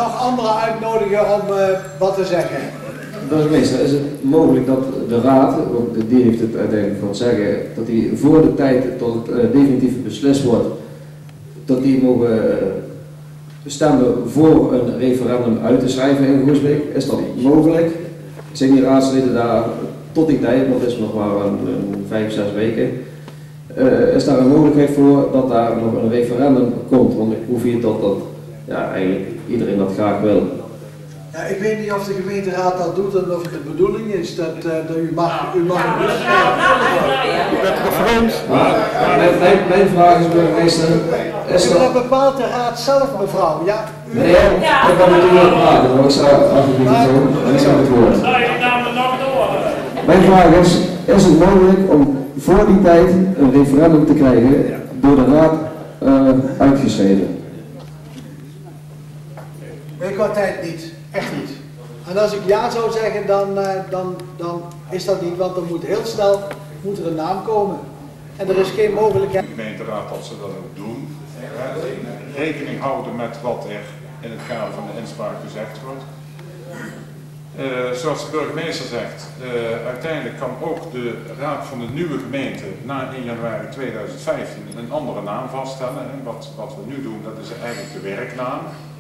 nog anderen uitnodigen om wat te zeggen. Burgemeester, is het mogelijk dat de raad, want die heeft het uiteindelijk van het zeggen, dat die voor de tijd tot het definitief beslist wordt, dat die mogen stemmen voor een referendum uit te schrijven in Groesbeek? Is dat mogelijk? Zijn die raadsleden daar tot die tijd, want het is nog maar een 5, 6 weken, is daar een mogelijkheid voor dat daar nog een referendum komt? Want ik hoef hier dat ja, eigenlijk iedereen dat graag wil. Ja, ik weet niet of de gemeenteraad dat doet en of het de bedoeling is dat u mag een bus Mijn vraag is, burgemeester, dat bepaalt de raad zelf, mevrouw. Ja. Nee, ik kan natuurlijk wel praten, maar ik sta alsjeblieft zo en ik sta het woord. Mijn vraag is het mogelijk om voor die tijd een referendum te krijgen door de raad uitgeschreven? Ik qua tijd niet, echt niet. En als ik ja zou zeggen, dan is dat niet, want dan moet heel snel er een naam komen. En er is geen mogelijkheid. De gemeenteraad dat ze dat ook doen. Rekening houden met wat er in het kader van de inspraak gezegd wordt. Zoals de burgemeester zegt, uiteindelijk kan ook de raad van de nieuwe gemeente na 1 januari 2015 een andere naam vaststellen. En wat we nu doen, dat is eigenlijk de werknaam.